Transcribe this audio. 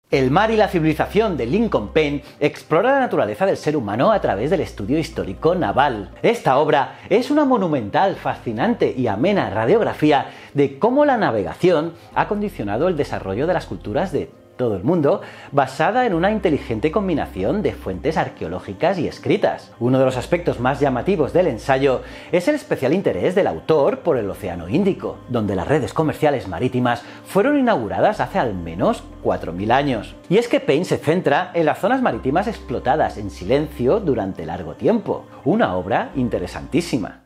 El mar y la civilización de Lincoln Paine explora la naturaleza del ser humano a través del estudio histórico naval. Esta obra es una monumental, fascinante y amena radiografía de cómo la navegación ha condicionado el desarrollo de las culturas de todo el mundo, basada en una inteligente combinación de fuentes arqueológicas y escritas. Uno de los aspectos más llamativos del ensayo es el especial interés del autor por el Océano Índico, donde las redes comerciales marítimas fueron inauguradas hace al menos 4000 años. Y es que Paine se centra en las zonas marítimas explotadas en silencio durante largo tiempo, una obra interesantísima.